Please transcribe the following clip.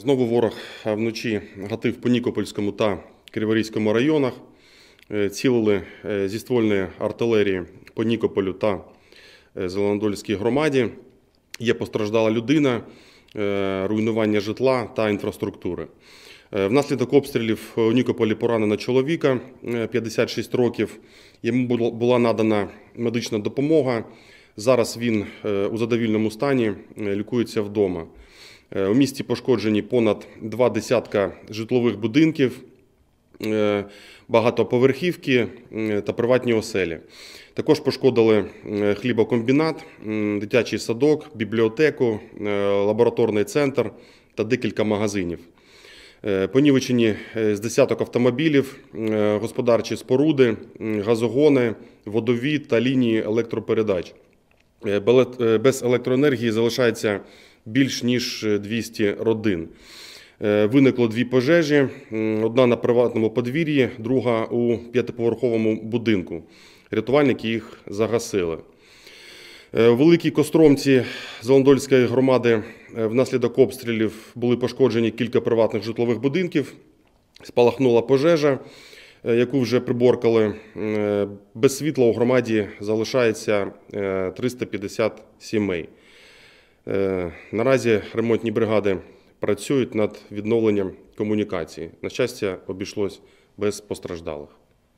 Знову ворог вночі гатив по Нікопольському та Криворізькому районах. Цілили зі ствольної артилерії по Нікополю та Зеленодольській громаді. Є постраждала людина, руйнування житла та інфраструктури. Внаслідок обстрілів у Нікополі поранено чоловіка 56 років. Йому була надана медична допомога. Зараз він у задовільному стані лікується вдома. У місті пошкоджені понад 2 десятка житлових будинків, багатоповерхівки та приватні оселі. Також пошкодили хлібокомбінат, дитячий садок, бібліотеку, лабораторний центр та декілька магазинів. Понівечені з десяток автомобілів, господарчі споруди, газогони, водовід та лінії електропередач. Без електроенергії залишається більш ніж 200 родин. Виникло 2 пожежі, одна на приватному подвір'ї, друга у 5-поверховому будинку. Рятувальники їх загасили. У Великій Костромці Зеленодольської громади внаслідок обстрілів були пошкоджені кілька приватних житлових будинків. Спалахнула пожежа, яку вже приборкали. Без світла у громаді залишається 350 сімей. Наразі ремонтні бригади працюють над відновленням комунікації. На щастя, обійшлось без постраждалих.